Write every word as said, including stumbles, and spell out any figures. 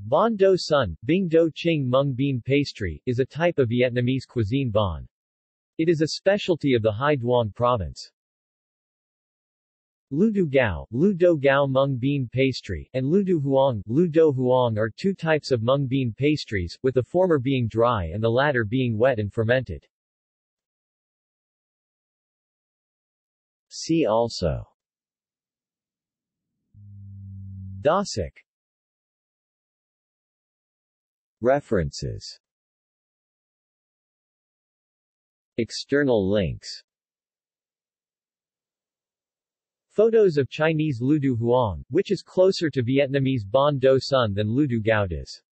Bánh do sun, bing do ching mung bean pastry, is a type of Vietnamese cuisine bánh. It is a specialty of the Hai Duong province. Lu Du Gao, Lu Do Gao mung bean pastry, and Lu Du Huang, Lu Do Huang are two types of mung bean pastries, with the former being dry and the latter being wet and fermented. See also: Dosik. References. External links. Photos of Chinese Lu Du Huang, which is closer to Vietnamese Bánh do sun than Lu Du Gao does.